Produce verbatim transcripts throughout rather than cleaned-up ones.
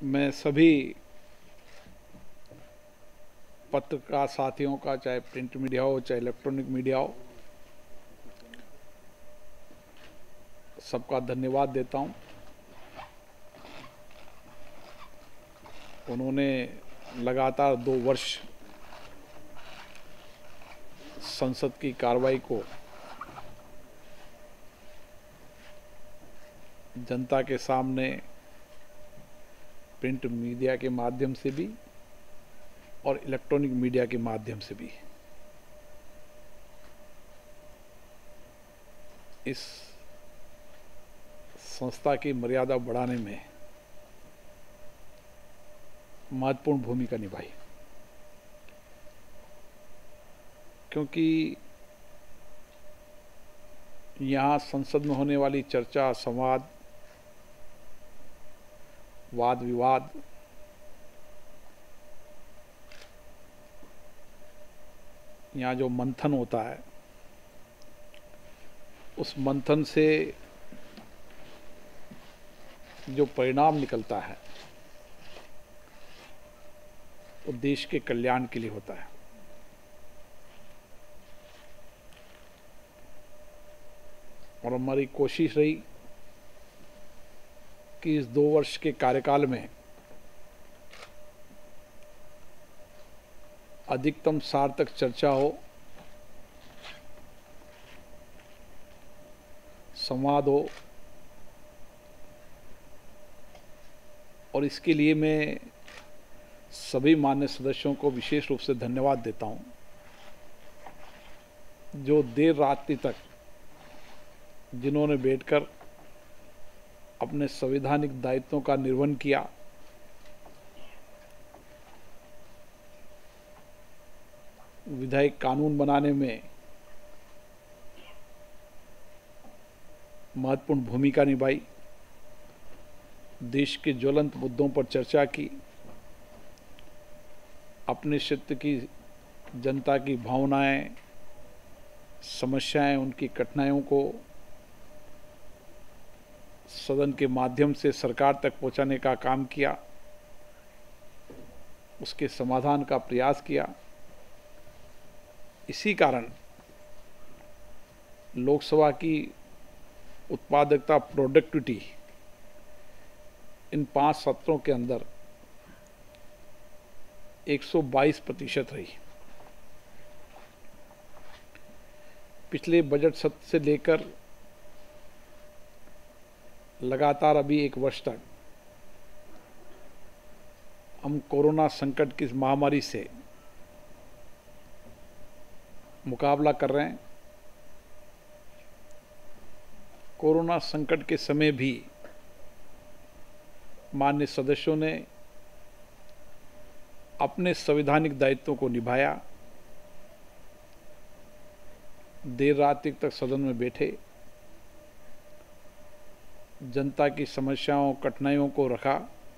मैं सभी पत्रकार साथियों का, चाहे प्रिंट मीडिया हो चाहे इलेक्ट्रॉनिक मीडिया हो, सबका धन्यवाद देता हूं। उन्होंने लगातार दो वर्ष संसद की कार्रवाई को जनता के सामने प्रिंट मीडिया के माध्यम से भी और इलेक्ट्रॉनिक मीडिया के माध्यम से भी इस संस्था की मर्यादा बढ़ाने में महत्वपूर्ण भूमिका निभाई, क्योंकि यहाँ संसद में होने वाली चर्चा, संवाद, वाद विवाद यहाँ जो मंथन होता है, उस मंथन से जो परिणाम निकलता है वो देश के कल्याण के लिए होता है। और हमारी कोशिश रही कि इस दो वर्ष के कार्यकाल में अधिकतम सार्थक चर्चा हो, संवाद हो, और इसके लिए मैं सभी मान्य सदस्यों को विशेष रूप से धन्यवाद देता हूं, जो देर रात्रि तक जिन्होंने बैठकर अपने संवैधानिक दायित्वों का निर्वहन किया, विधायक कानून बनाने में महत्वपूर्ण भूमिका निभाई, देश के ज्वलंत मुद्दों पर चर्चा की, अपने क्षेत्र की जनता की भावनाएं, समस्याएं, उनकी कठिनाइयों को सदन के माध्यम से सरकार तक पहुंचाने का काम किया, उसके समाधान का प्रयास किया। इसी कारण लोकसभा की उत्पादकता, प्रोडक्टिविटी इन पांच सत्रों के अंदर एक सौ बाईस प्रतिशत रही। पिछले बजट सत्र से लेकर लगातार अभी एक वर्ष तक हम कोरोना संकट की महामारी से मुकाबला कर रहे हैं। कोरोना संकट के समय भी माननीय सदस्यों ने अपने संवैधानिक दायित्वों को निभाया, देर रात तक सदन में बैठे, जनता की समस्याओं, कठिनाइयों को रखा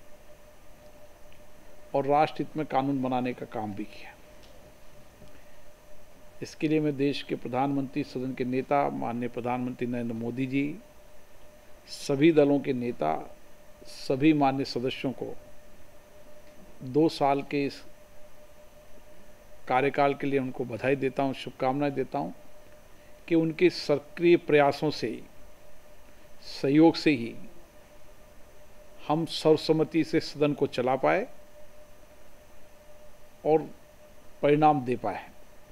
और राष्ट्र हित में कानून बनाने का काम भी किया। इसके लिए मैं देश के प्रधानमंत्री, सदन के नेता, माननीय प्रधानमंत्री नरेंद्र मोदी जी, सभी दलों के नेता, सभी माननीय सदस्यों को दो साल के इस कार्यकाल के लिए उनको बधाई देता हूं, शुभकामनाएं देता हूं कि उनके सक्रिय प्रयासों से, सहयोग से ही हम सर्वसम्मति से सदन को चला पाए और परिणाम दे पाए।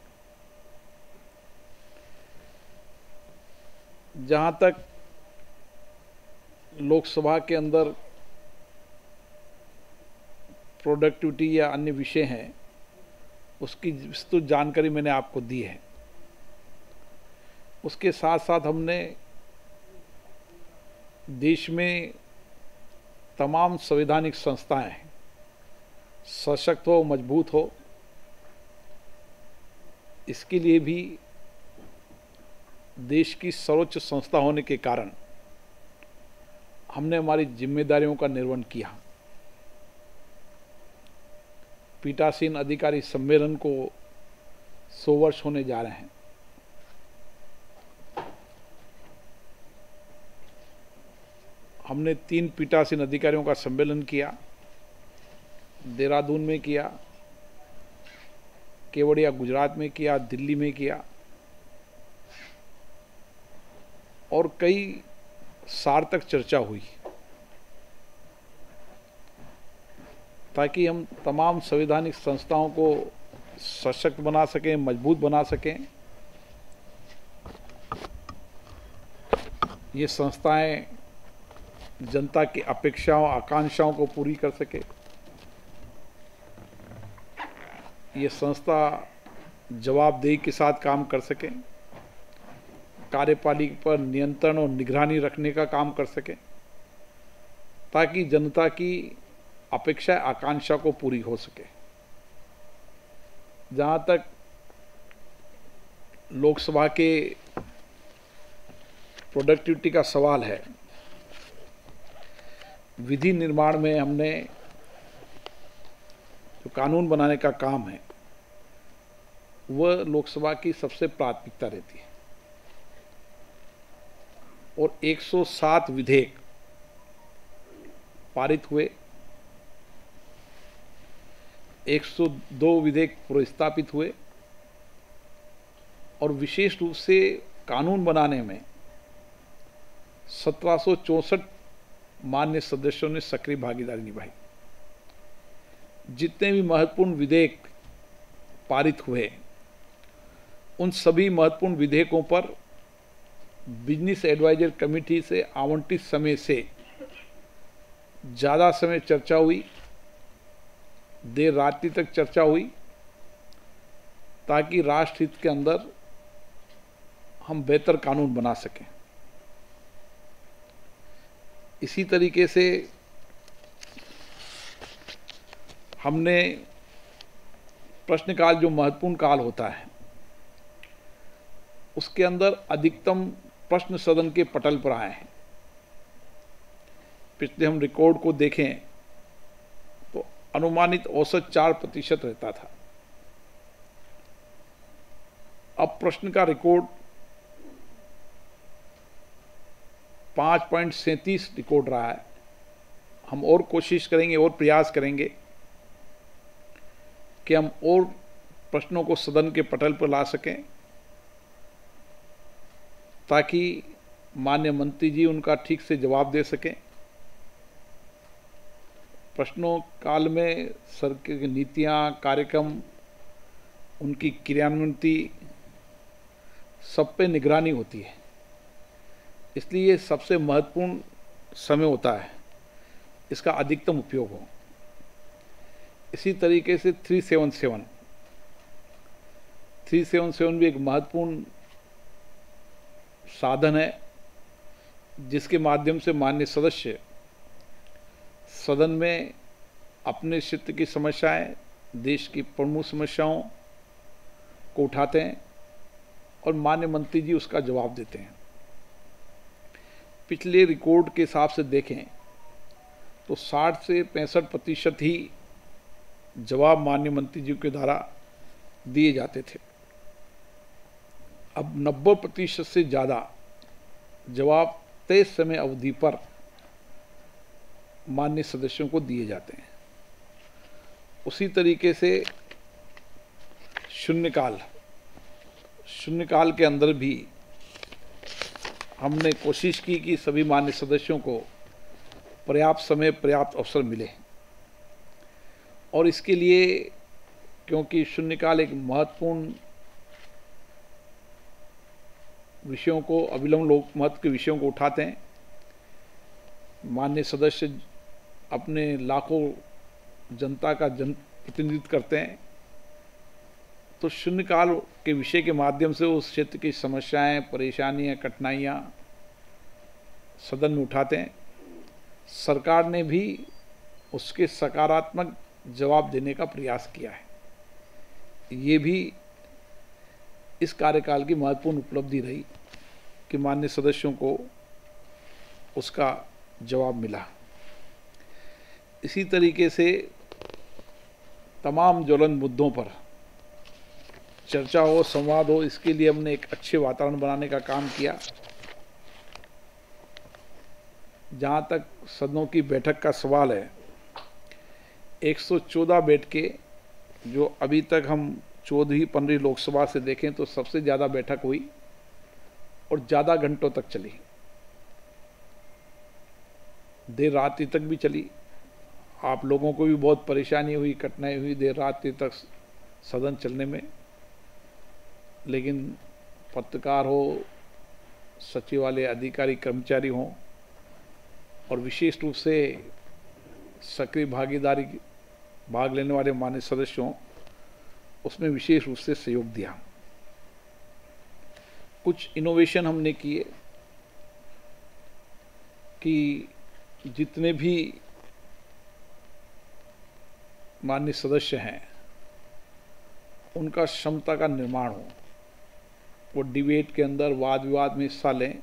जहां तक लोकसभा के अंदर प्रोडक्टिविटी या अन्य विषय हैं, उसकी विस्तृत जानकारी मैंने आपको दी है। उसके साथ साथ हमने देश में तमाम संवैधानिक संस्थाएं सशक्त हो, मजबूत हो, इसके लिए भी देश की सर्वोच्च संस्था होने के कारण हमने हमारी जिम्मेदारियों का निर्वहन किया। पीठासीन अधिकारी सम्मेलन को सौ वर्ष होने जा रहे हैं। हमने तीन पीठासीन अधिकारियों का सम्मेलन किया। देहरादून में किया, केवड़िया गुजरात में किया, दिल्ली में किया और कई सार्थक चर्चा हुई ताकि हम तमाम संवैधानिक संस्थाओं को सशक्त बना सकें, मजबूत बना सकें। ये संस्थाएं जनता की अपेक्षाओं, आकांक्षाओं को पूरी कर सके। ये संस्था जवाबदेही के साथ काम कर सके, कार्यपालिका पर नियंत्रण और निगरानी रखने का काम कर सके ताकि जनता की अपेक्षा, आकांक्षा को पूरी हो सके। जहां तक लोकसभा के प्रोडक्टिविटी का सवाल है, विधि निर्माण में हमने जो कानून बनाने का काम है वह लोकसभा की सबसे प्राथमिकता रहती है और एक सौ सात विधेयक पारित हुए, एक सौ दो विधेयक प्रस्तावित हुए और विशेष रूप से कानून बनाने में सत्रह सौ चौंसठ मान्य सदस्यों ने सक्रिय भागीदारी निभाई। जितने भी महत्वपूर्ण विधेयक पारित हुए उन सभी महत्वपूर्ण विधेयकों पर बिजनेस एडवाइजर कमेटी से आवंटित समय से ज़्यादा समय चर्चा हुई, देर रात्रि तक चर्चा हुई ताकि राष्ट्र हित के अंदर हम बेहतर कानून बना सकें। इसी तरीके से हमने प्रश्नकाल, जो महत्वपूर्ण काल होता है, उसके अंदर अधिकतम प्रश्न सदन के पटल पर आए हैं। पिछले हम रिकॉर्ड को देखें तो अनुमानित औसत चार प्रतिशत रहता था। अब प्रश्न का रिकॉर्ड पाँच पॉइंट सैंतीस रिकॉर्ड रहा है। हम और कोशिश करेंगे और प्रयास करेंगे कि हम और प्रश्नों को सदन के पटल पर ला सकें ताकि माननीय मंत्री जी उनका ठीक से जवाब दे सकें। प्रश्नों काल में सरकार की नीतियां, कार्यक्रम, उनकी क्रियान्वयन सब पे निगरानी होती है, इसलिए सबसे महत्वपूर्ण समय होता है, इसका अधिकतम उपयोग हो। इसी तरीके से तीन सौ सतहत्तर तीन सौ सतहत्तर भी एक महत्वपूर्ण साधन है जिसके माध्यम से माननीय सदस्य सदन में अपने क्षेत्र की समस्याएं, देश की प्रमुख समस्याओं को उठाते हैं और माननीय मंत्री जी उसका जवाब देते हैं। पिछले रिकॉर्ड के हिसाब से देखें तो साठ से पैंसठ प्रतिशत ही जवाब माननीय मंत्री जी के द्वारा दिए जाते थे। अब नब्बे प्रतिशत से ज़्यादा जवाब तय समय अवधि पर माननीय सदस्यों को दिए जाते हैं। उसी तरीके से शून्यकाल शून्यकाल के अंदर भी हमने कोशिश की कि सभी माननीय सदस्यों को पर्याप्त समय, पर्याप्त अवसर मिले और इसके लिए, क्योंकि शून्यकाल एक महत्वपूर्ण विषयों को, अविलंब लोक महत्व के विषयों को उठाते हैं, माननीय सदस्य अपने लाखों जनता का जन प्रतिनिधित्व करते हैं, तो शून्यकाल के विषय के माध्यम से उस क्षेत्र की समस्याएं, परेशानियां, कठिनाइयां सदन में उठाते हैं। सरकार ने भी उसके सकारात्मक जवाब देने का प्रयास किया है। ये भी इस कार्यकाल की महत्वपूर्ण उपलब्धि रही कि माननीय सदस्यों को उसका जवाब मिला। इसी तरीके से तमाम ज्वलंत मुद्दों पर चर्चा हो, संवाद हो, इसके लिए हमने एक अच्छे वातावरण बनाने का काम किया। जहाँ तक सदनों की बैठक का सवाल है, एक सौ चौदह बैठकें, जो अभी तक हम चौदहवीं पंद्रहवीं लोकसभा से देखें तो सबसे ज़्यादा बैठक हुई और ज़्यादा घंटों तक चली, देर रात्रि तक भी चली। आप लोगों को भी बहुत परेशानी हुई, कठिनाई हुई देर रात्रि तक सदन चलने में, लेकिन पत्रकार हो, सचिवालय अधिकारी कर्मचारी हों और विशेष रूप से सक्रिय भागीदारी भाग लेने वाले मान्य सदस्यों, उसमें विशेष रूप से सहयोग दिया। कुछ इनोवेशन हमने किए कि जितने भी माननीय सदस्य हैं उनका क्षमता का निर्माण हो, वो डिबेट के अंदर वाद विवाद में हिस्सा लें,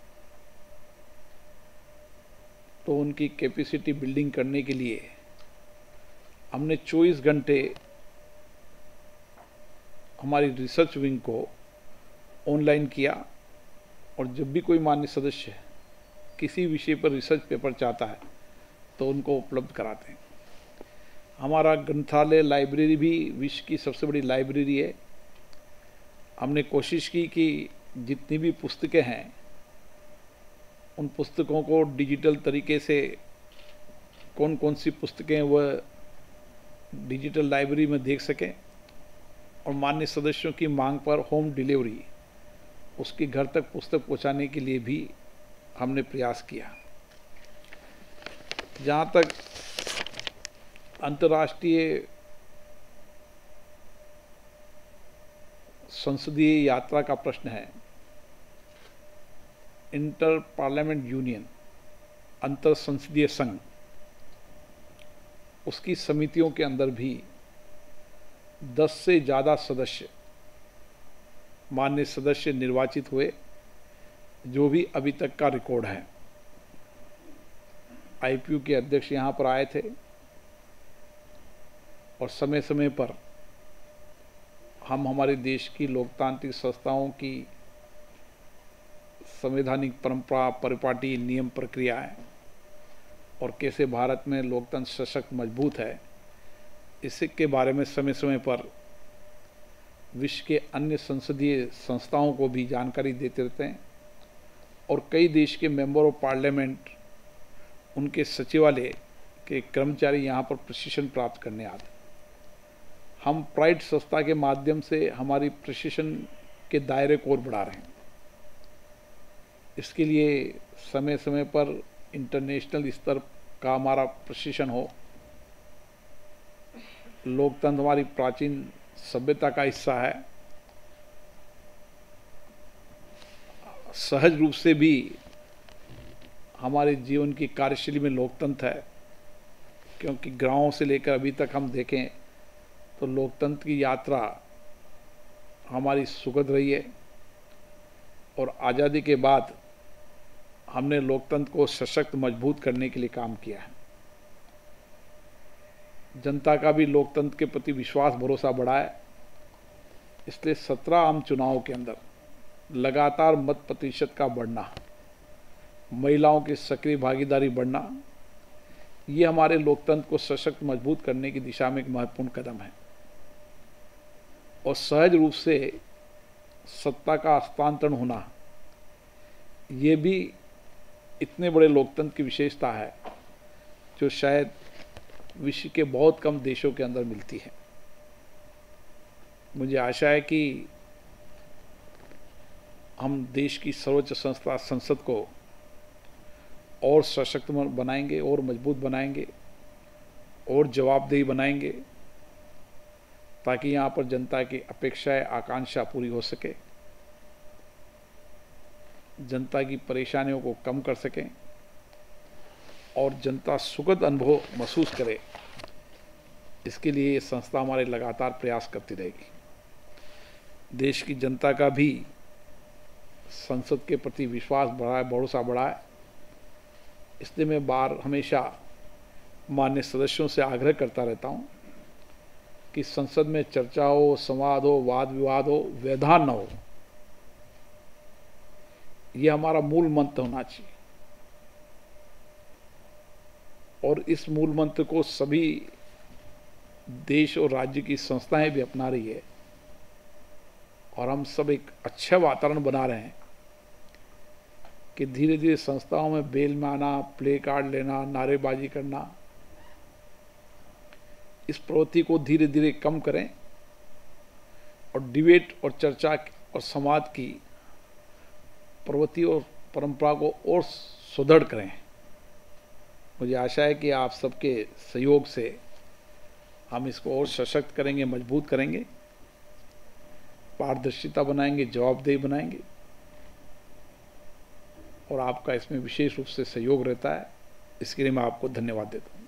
तो उनकी कैपेसिटी बिल्डिंग करने के लिए हमने चौबीस घंटे हमारी रिसर्च विंग को ऑनलाइन किया और जब भी कोई मान्य सदस्य किसी विषय पर रिसर्च पेपर चाहता है तो उनको उपलब्ध कराते हैं। हमारा ग्रंथालय लाइब्रेरी भी विश्व की सबसे बड़ी लाइब्रेरी है। हमने कोशिश की कि जितनी भी पुस्तकें हैं उन पुस्तकों को डिजिटल तरीके से, कौन कौन सी पुस्तकें वह डिजिटल लाइब्रेरी में देख सकें और मान्य सदस्यों की मांग पर होम डिलीवरी, उसके घर तक पुस्तक पहुंचाने के लिए भी हमने प्रयास किया। जहाँ तक अंतर्राष्ट्रीय संसदीय यात्रा का प्रश्न है, इंटर पार्लियामेंट यूनियन, अंतर संसदीय संघ, उसकी समितियों के अंदर भी दस से ज़्यादा सदस्य मान्य सदस्य निर्वाचित हुए, जो भी अभी तक का रिकॉर्ड है। आईपीयू के अध्यक्ष यहाँ पर आए थे और समय समय पर हम हमारे देश की लोकतांत्रिक संस्थाओं की संवैधानिक परंपरा, परिपाटी, नियम, प्रक्रियाएं और कैसे भारत में लोकतंत्र सशक्त मजबूत है, इसके बारे में समय समय पर विश्व के अन्य संसदीय संस्थाओं को भी जानकारी देते रहते हैं और कई देश के मेंबर ऑफ पार्लियामेंट, उनके सचिवालय के कर्मचारी यहाँ पर प्रशिक्षण प्राप्त करने आते हैं। हम प्राइड संस्था के माध्यम से हमारी प्रशिक्षण के दायरे को और बढ़ा रहे हैं। इसके लिए समय समय पर इंटरनेशनल स्तर का हमारा प्रशिक्षण हो। लोकतंत्र हमारी प्राचीन सभ्यता का हिस्सा है। सहज रूप से भी हमारे जीवन की कार्यशैली में लोकतंत्र है, क्योंकि गांवों से लेकर अभी तक हम देखें तो लोकतंत्र की यात्रा हमारी सुखद रही है और आज़ादी के बाद हमने लोकतंत्र को सशक्त मजबूत करने के लिए काम किया है। जनता का भी लोकतंत्र के प्रति विश्वास भरोसा बढ़ा है। इसलिए सत्रह आम चुनाव के अंदर लगातार मत प्रतिशत का बढ़ना, महिलाओं की सक्रिय भागीदारी बढ़ना, ये हमारे लोकतंत्र को सशक्त मजबूत करने की दिशा में एक महत्वपूर्ण कदम है। और सहज रूप से सत्ता का हस्तांतरण होना, ये भी इतने बड़े लोकतंत्र की विशेषता है जो शायद विश्व के बहुत कम देशों के अंदर मिलती है। मुझे आशा है कि हम देश की सर्वोच्च संस्था संसद को और सशक्त बनाएंगे, और मजबूत बनाएंगे, और जवाबदेही बनाएंगे, ताकि यहाँ पर जनता की अपेक्षाएं, आकांक्षा पूरी हो सके, जनता की परेशानियों को कम कर सकें और जनता सुखद अनुभव महसूस करे। इसके लिए ये संस्था हमारे लगातार प्रयास करती रहेगी। देश की जनता का भी संसद के प्रति विश्वास बढ़ा है, भरोसा बढ़ा है। इसलिए मैं बार हमेशा मान्य सदस्यों से आग्रह करता रहता हूँ कि संसद में चर्चा हो, संवाद हो, वाद विवाद हो, व्यवधान न हो। ये हमारा मूल मंत्र होना चाहिए और इस मूल मंत्र को सभी देश और राज्य की संस्थाएं भी अपना रही है और हम सब एक अच्छा वातावरण बना रहे हैं कि धीरे धीरे संस्थाओं में बेल में आना, प्ले कार्ड लेना, नारेबाजी करना, इस प्रवृत्ति को धीरे धीरे कम करें और डिबेट और चर्चा और संवाद की प्रवृत्ति और परंपरा को और सुदृढ़ करें। मुझे आशा है कि आप सबके सहयोग से हम इसको और सशक्त करेंगे, मजबूत करेंगे, पारदर्शिता बनाएंगे, जवाबदेही बनाएंगे और आपका इसमें विशेष रूप से सहयोग रहता है। इसके लिए मैं आपको धन्यवाद देता हूँ।